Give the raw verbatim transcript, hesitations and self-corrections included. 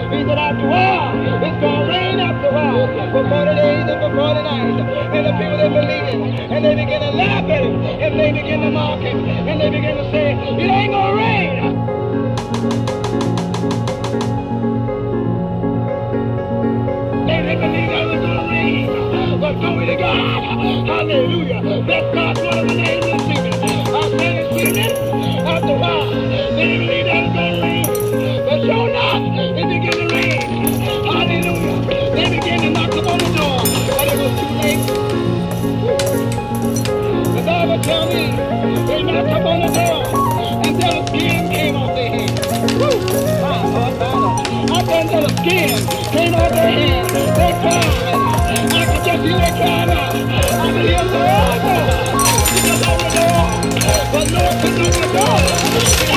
He said, after a while, it's going to rain after a while. For forty days and for forty nights. And the people, they believe it. And they begin to laugh at it. And they begin to mock it. And they begin to say, it ain't going to rain. They didn't believe that it was going to rain. But glory to God. Hallelujah. Bless God's wonderful name this evening. I said it's sweetness. After a while, they didn't believe that it was going to rain. But sure enough, it began to rain. Hallelujah. They began to knock upon the door. But it was too late. The Bible tells me they knocked upon the door until the skin came off their head. Woo! My Lord, my Lord. I said until the skin came off their head. They cried. I could just hear they crying out. I could hear the Lord. He just opened the door. But Lord couldn't open the door.